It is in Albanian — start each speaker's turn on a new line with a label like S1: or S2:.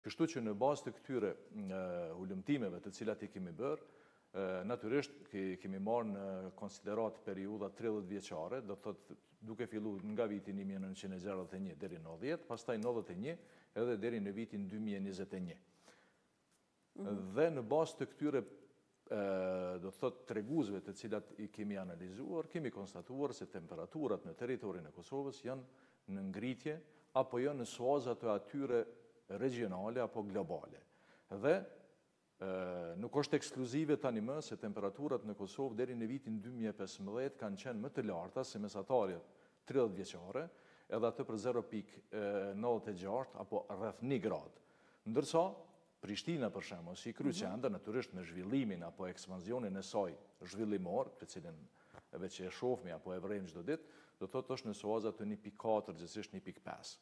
S1: Kështu që në bazë të këtyre hulumtimeve të cilat i kemi bërë, natyrisht kemi marrë në konsiderat periudha 30 vjeçare, do të thotë duke fillu nga viti 1961 deri në 90, pastaj 91 edhe deri në vitin 2021. Dhe në bazë të këtyre do të thotë treguzve të cilat i kemi analizuar, kemi konstatuar se temperaturat në territorin e Kosovës janë në ngritje apo janë në suaza të atyre regionale apo globale. Dhe nuk është ekskluzive tani më se temperaturat në Kosovë deri në vitin 2015 kanë qenë më të larta se mesatarjet 30 vjeçare, edhe atë për 0,96 apo rreth 1 gradë. Ndërsa Prishtina për shembull, si kryeqendër, natyrisht me zhvillimin apo ekspansionin e saj zhvillimor, të cilin veç e shohmi apo e vrejmë çdo ditë, do të thotë është në suaza të 1,4 gjithsesi 1,5.